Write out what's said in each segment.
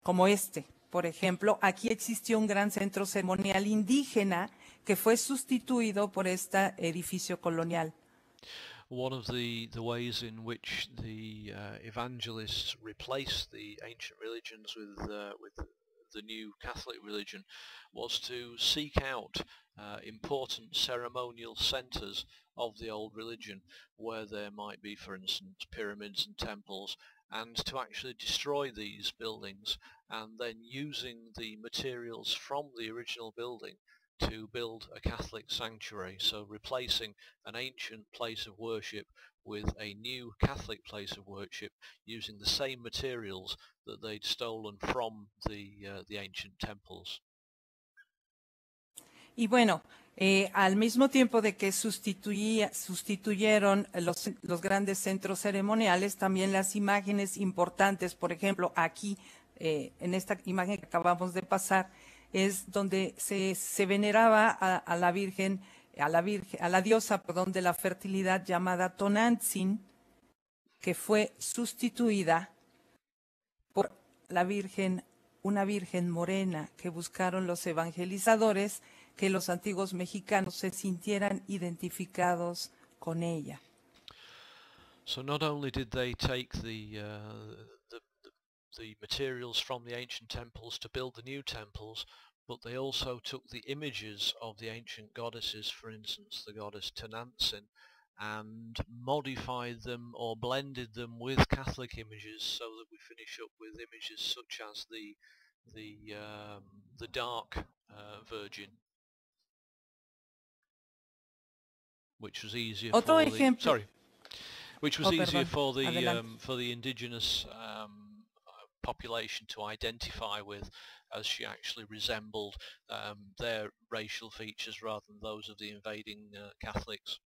como este. Por ejemplo, aquí existió un gran centro ceremonial indígena que fue sustituido por este edificio colonial. One of the ways in which the evangelists replaced the ancient religions with the new Catholic religion was to seek out important ceremonial centres of the old religion, where there might be, for instance, pyramids and temples, and to actually destroy these buildings, and then using the materials from the original building to build a Catholic sanctuary, so replacing an ancient place of worship with a new Catholic place of worship using the same materials that they'd stolen from the ancient temples. Y bueno, al mismo tiempo de que sustituyeron los grandes centros ceremoniales, también las imágenes importantes, por ejemplo, aquí, en esta imagen que acabamos de pasar, es donde se veneraba a la Virgen, a la diosa, perdón, de la fertilidad llamada Tonantzin, que fue sustituida por la Virgen, una Virgen morena que buscaron los evangelizadores, que los antiguos mexicanos se sintieran identificados con ella. So not only did they take the materials from the ancient temples to build the new temples, but they also took the images of the ancient goddesses, for instance the goddess Tonantzin, and modified them or blended them with Catholic images, so that we finish up with images such as the dark Virgin, which was easier for the indigenous population to identify with, as she actually resembled their racial features rather than those of the invading Catholics.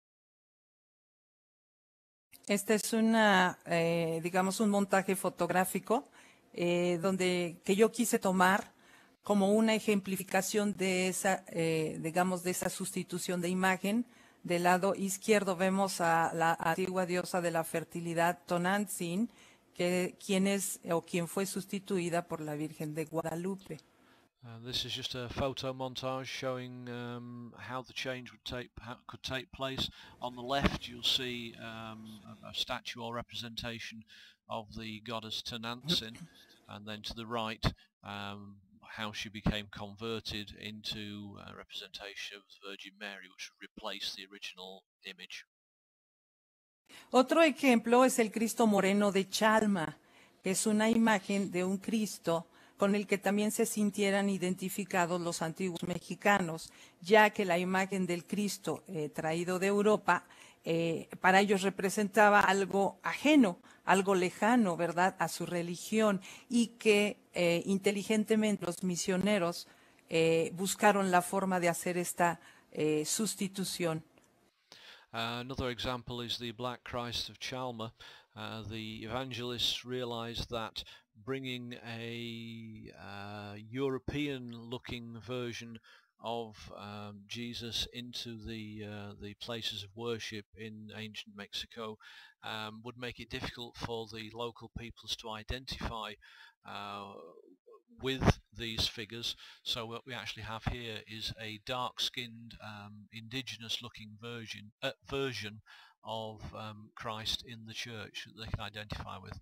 Este es digamos, un montaje fotográfico que yo quise tomar como una ejemplificación de esa, digamos, de esa sustitución de imagen. Del lado izquierdo vemos a la antigua diosa de la fertilidad Tonantzin, quien fue sustituida por la Virgen de Guadalupe. This is just a photo montage showing how the change could take place. On the left you'll see a statue or representation of the goddess Tonantzin, and then to the right how she became converted into a representation of the Virgin Mary, which would replace the original image. Otro ejemplo es el Cristo Moreno de Chalma, que es una imagen de un Cristo con el que también se sintieran identificados los antiguos mexicanos, ya que la imagen del Cristo traído de Europa, para ellos representaba algo ajeno, algo lejano, ¿verdad?, a su religión, y que inteligentemente los misioneros buscaron la forma de hacer esta sustitución. Another example is the Black Christ of Chalma. The evangelists realized that bringing a European-looking version of Jesus into the places of worship in ancient Mexico would make it difficult for the local peoples to identify with these figures. So what we actually have here is a dark-skinned, indigenous-looking version of Christ in the church that they can identify with.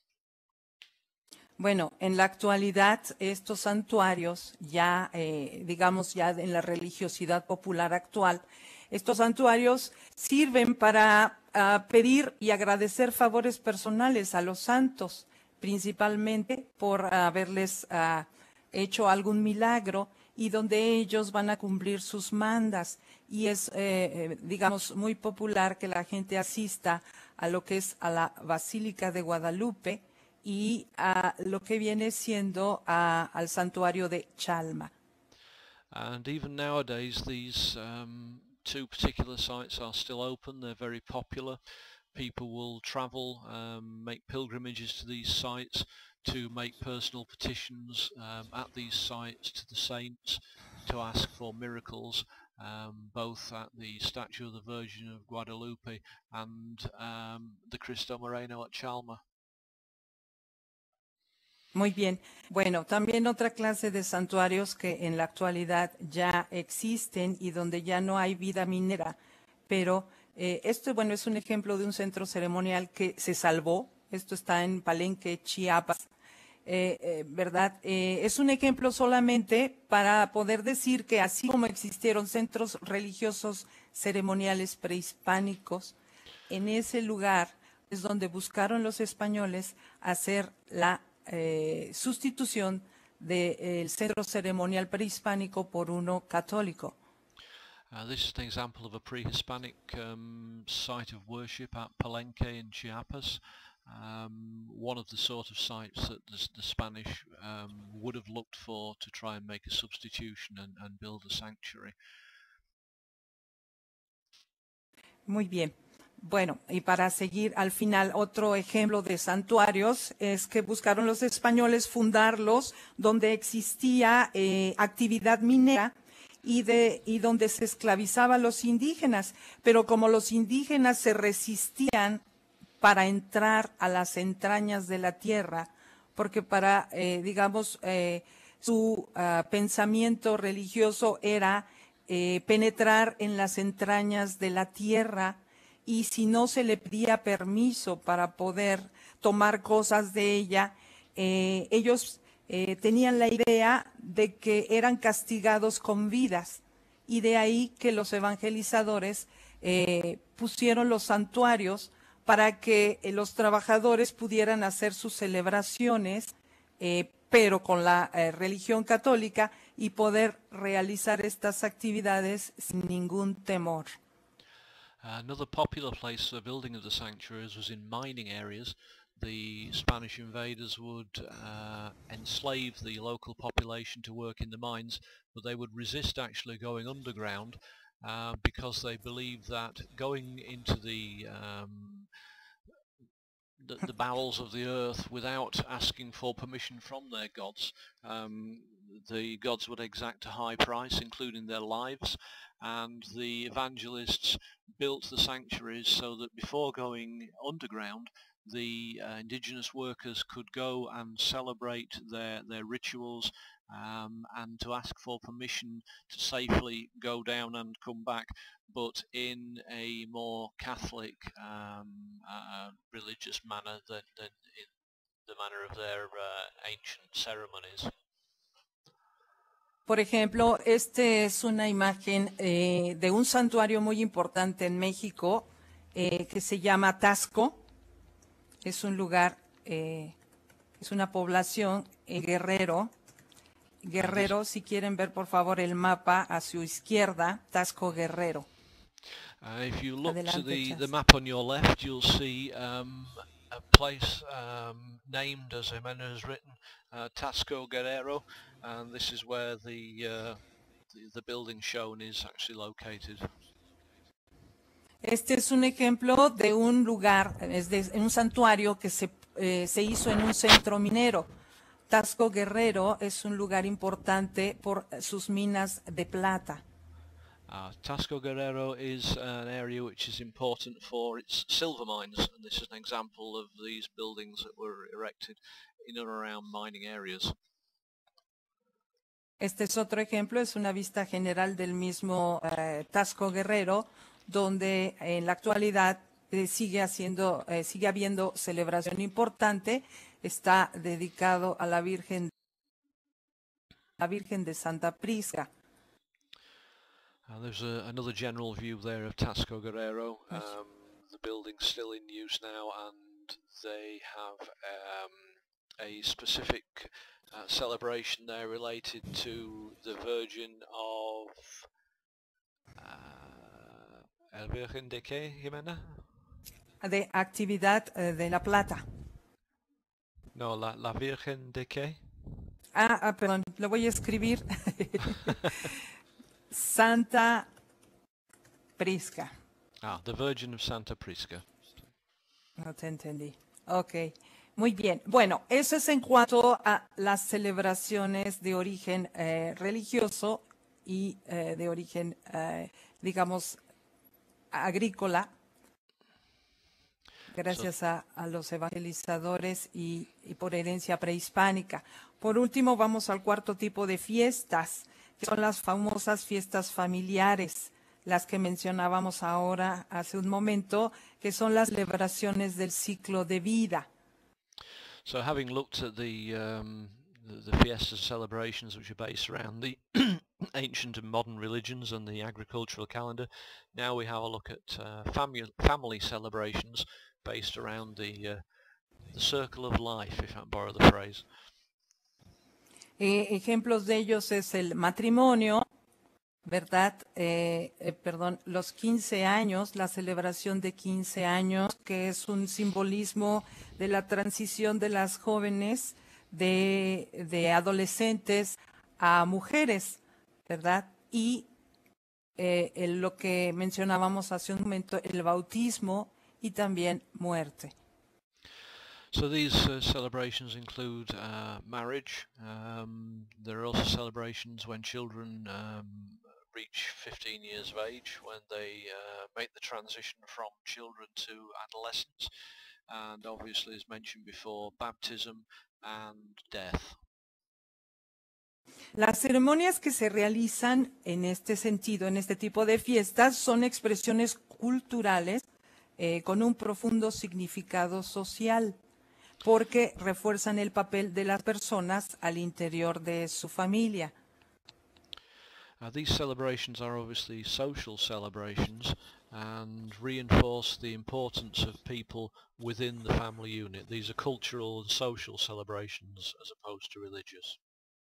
Bueno, en la actualidad estos santuarios, ya digamos ya en la religiosidad popular actual, estos santuarios sirven para pedir y agradecer favores personales a los santos, principalmente por haberles hecho algún milagro, y donde ellos van a cumplir sus mandas. Y es, digamos, muy popular que la gente asista a lo que es a la Basílica de Guadalupe y a lo que viene siendo al santuario de Chalma. And even nowadays these two particular sites are still open. They're very popular. People will travel, make pilgrimages to these sites to make personal petitions at these sites to the saints, to ask for miracles, both at the statue of the Virgin of Guadalupe and the Cristo Moreno at Chalma. Muy bien. Bueno, también otra clase de santuarios que en la actualidad ya existen y donde ya no hay vida minera, pero esto, bueno, es un ejemplo de un centro ceremonial que se salvó. Esto está en Palenque, Chiapas. ¿Verdad? Es un ejemplo solamente para poder decir que así como existieron centros religiosos ceremoniales prehispánicos, en ese lugar es donde buscaron los españoles hacer la sustitución del centro ceremonial prehispánico por uno católico. This is an example of a pre-Hispanic site of worship at Palenque in Chiapas. One of the sort of sites that the Spanish would have looked for to try and make a substitution and build a sanctuary. Muy bien. Bueno, y para seguir al final, otro ejemplo de santuarios es que buscaron los españoles fundarlos donde existía actividad minera y donde se esclavizaba a los indígenas, pero como los indígenas se resistían para entrar a las entrañas de la tierra, porque para, su pensamiento religioso era penetrar en las entrañas de la tierra, y si no se le pedía permiso para poder tomar cosas de ella, ellos tenían la idea de que eran castigados con vidas, y de ahí que los evangelizadores pusieron los santuarios para que los trabajadores pudieran hacer sus celebraciones, pero con la religión católica, y poder realizar estas actividades sin ningún temor. Another popular place for building of the sanctuaries was in mining areas. The Spanish invaders would enslave the local population to work in the mines, but they would resist actually going underground because they believed that going into the bowels of the earth without asking for permission from their gods, the gods would exact a high price, including their lives, and the evangelists built the sanctuaries so that before going underground, the indigenous workers could go and celebrate their rituals and to ask for permission to safely go down and come back, but in a more Catholic religious manner than in the manner of their ancient ceremonies. Por ejemplo, este es una imagen de un santuario muy importante en México que se llama Taxco. Es un lugar, es una población Guerrero. Guerrero, si quieren ver por favor el mapa a su izquierda, Taxco Guerrero. If you look Adelante, to the map on your left, you'll see a place named, as Jimena has written, Taxco Guerrero, and this is where the building shown is actually located. Este es un ejemplo de un lugar, un santuario que se hizo en un centro minero. Taxco Guerrero es un lugar importante por sus minas de plata. Taxco Guerrero is an area which is important for its silver mines, and this is an example of these buildings that were erected in and around mining areas. Este es otro ejemplo, es una vista general del mismo Taxco Guerrero, donde en la actualidad sigue habiendo celebración importante. Está dedicado a la Virgen de Santa Prisca. There's another general view there of Taxco Guerrero. The building's still in use now, and they have a specific celebration there related to the Virgin of ¿El Virgen de qué, Jimena? De actividad de la plata. No, la Virgen de qué? Perdón, lo voy a escribir. Santa Prisca. The Virgin of Santa Prisca. No te entendí. Ok, muy bien. Bueno, eso es en cuanto a las celebraciones de origen religioso y de origen, digamos, agrícola. gracias a los evangelizadores y por herencia prehispánica. Por último, vamos al cuarto tipo de fiestas, que son las famosas fiestas familiares, las que mencionábamos ahora hace un momento, que son las celebraciones del ciclo de vida. So having looked at the fiestas celebrations which are based around the ancient and modern religions and the agricultural calendar, now we have a look at family celebrations based around the circle of life, if I can borrow the phrase. Ejemplos de ellos es el matrimonio, ¿verdad? Los 15 años, la celebración de 15 años, que es un simbolismo de la transición de las jóvenes de adolescentes a mujeres, ¿verdad? Y lo que mencionábamos hace un momento, el bautismo y también muerte. So these celebrations include marriage. There are also celebrations when children reach 15 years of age, when they make the transition from children to adolescence, and obviously, as mentioned before, baptism and death. Las ceremonias que se realizan en este sentido, en este tipo de fiestas, son expresiones culturales con un profundo significado social, porque refuerzan el papel de las personas al interior de su familia. These celebrations are obviously social celebrations and reinforce the importance of people within the family unit. These are cultural and social celebrations as opposed to religious.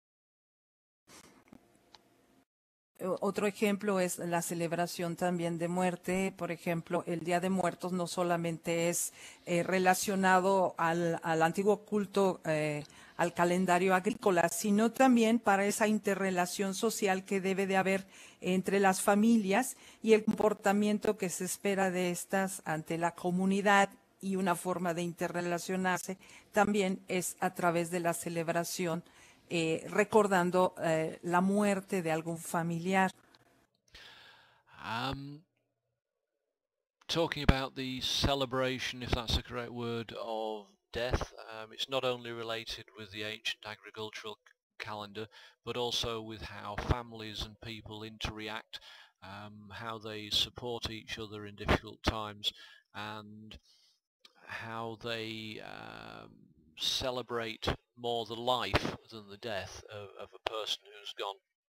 Otro ejemplo es la celebración también de muerte. Por ejemplo, el Día de Muertos no solamente es relacionado al antiguo culto, al calendario agrícola, sino también para esa interrelación social que debe de haber entre las familias y el comportamiento que se espera de estas ante la comunidad, y una forma de interrelacionarse también es a través de la celebración recordando la muerte de algún familiar. Talking about the celebration, if that's the correct word, of death, it's not only related with the ancient agricultural calendar, but also with how families and people interact, how they support each other in difficult times, and how they celebrate more the life than the death of a person who's gone.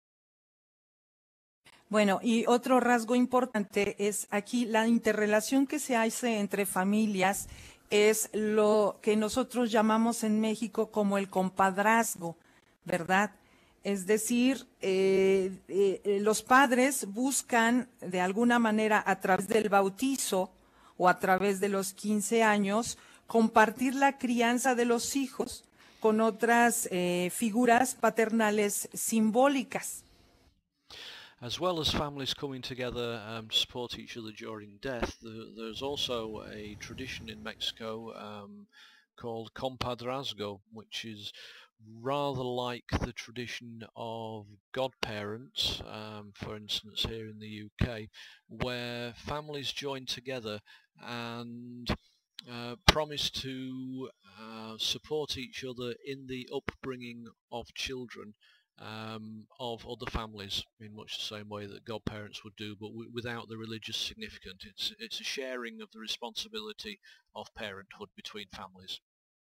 Bueno, y otro rasgo importante es aquí la interrelación que se hace entre familias, es lo que nosotros llamamos en México como el compadrazgo, ¿verdad? Es decir, los padres buscan de alguna manera a través del bautizo o a través de los 15 años compartir la crianza de los hijos con otras figuras paternales simbólicas. As well as families coming together to support each other during death, there's also a tradition in Mexico called compadrazgo, which is rather like the tradition of godparents, for instance here in the UK, where families join together and promise to support each other in the upbringing of children of other families, in much the same way that godparents would do, but without the religious significance. It's a sharing of the responsibility of parenthood between families.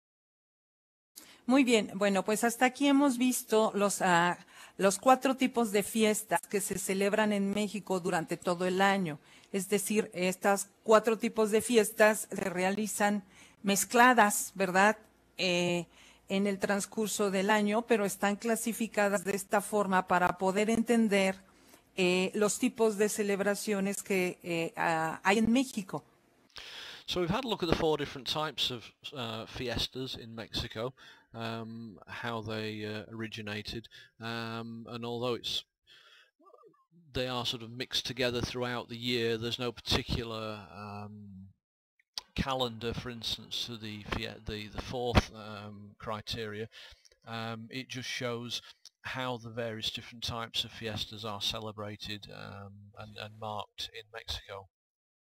Muy bien, bueno, pues hasta aquí hemos visto los 4 tipos de fiestas que se celebran en México durante todo el año. Es decir, estas 4 tipos de fiestas se realizan mezcladas, ¿verdad?, en el transcurso del año, pero están clasificadas de esta forma para poder entender los tipos de celebraciones que hay en México. So we've had a look at the 4 different types of fiestas in Mexico, how they originated, and although they are sort of mixed together throughout the year, there's no particular calendar, for instance, to the 4th criteria. It just shows how the various different types of fiestas are celebrated and marked in Mexico.